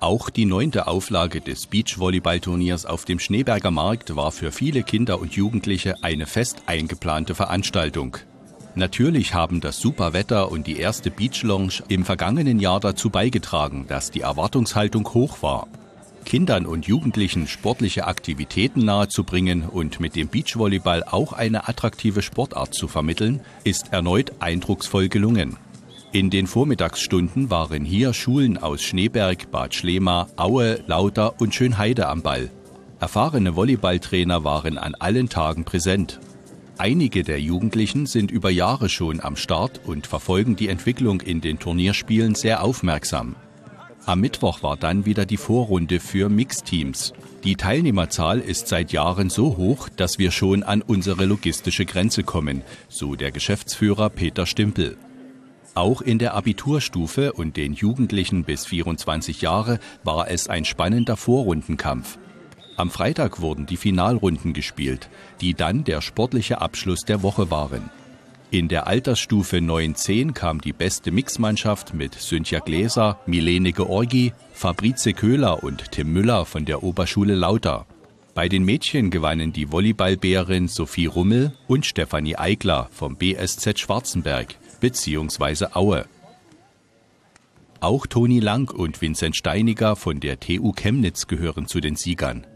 Auch die 9. Auflage des Beachvolleyballturniers auf dem Schneeberger Markt war für viele Kinder und Jugendliche eine fest eingeplante Veranstaltung. Natürlich haben das super Wetter und die erste Beach-Lounge im vergangenen Jahr dazu beigetragen, dass die Erwartungshaltung hoch war. Kindern und Jugendlichen sportliche Aktivitäten nahezubringen und mit dem Beachvolleyball auch eine attraktive Sportart zu vermitteln, ist erneut eindrucksvoll gelungen. In den Vormittagsstunden waren hier Schulen aus Schneeberg, Bad Schlema, Aue, Lauter und Schönheide am Ball. Erfahrene Volleyballtrainer waren an allen Tagen präsent. Einige der Jugendlichen sind über Jahre schon am Start und verfolgen die Entwicklung in den Turnierspielen sehr aufmerksam. Am Mittwoch war dann wieder die Vorrunde für Mixteams. Die Teilnehmerzahl ist seit Jahren so hoch, dass wir schon an unsere logistische Grenze kommen, so der Geschäftsführer Peter Stimpel. Auch in der Abiturstufe und den Jugendlichen bis 24 Jahre war es ein spannender Vorrundenkampf. Am Freitag wurden die Finalrunden gespielt, die dann der sportliche Abschluss der Woche waren. In der Altersstufe 9-10 kam die beste Mixmannschaft mit Cynthia Gläser, Milene Georgi, Fabrice Köhler und Tim Müller von der Oberschule Lauter. Bei den Mädchen gewannen die Volleyballbärin Sophie Rummel und Stefanie Eigler vom BSZ Schwarzenberg bzw. Aue. Auch Toni Lang und Vincent Steiniger von der TU Chemnitz gehören zu den Siegern.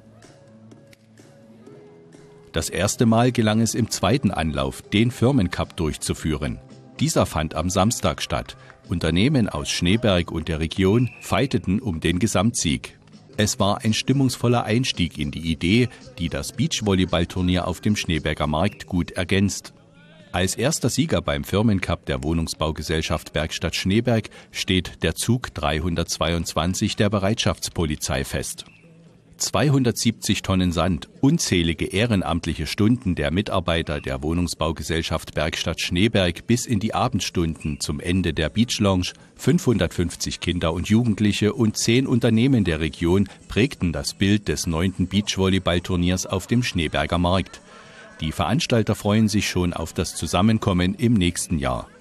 Das erste Mal gelang es im zweiten Anlauf, den Firmencup durchzuführen. Dieser fand am Samstag statt. Unternehmen aus Schneeberg und der Region fighteten um den Gesamtsieg. Es war ein stimmungsvoller Einstieg in die Idee, die das Beachvolleyballturnier auf dem Schneeberger Markt gut ergänzt. Als erster Sieger beim Firmencup der Wohnungsbaugesellschaft Werkstatt Schneeberg steht der Zug 322 der Bereitschaftspolizei fest. 270 Tonnen Sand, unzählige ehrenamtliche Stunden der Mitarbeiter der Wohnungsbaugesellschaft Werkstatt Schneeberg bis in die Abendstunden zum Ende der Beach Lounge, 550 Kinder und Jugendliche und 10 Unternehmen der Region prägten das Bild des 9. Beachvolleyballturniers auf dem Schneeberger Markt. Die Veranstalter freuen sich schon auf das Zusammenkommen im nächsten Jahr.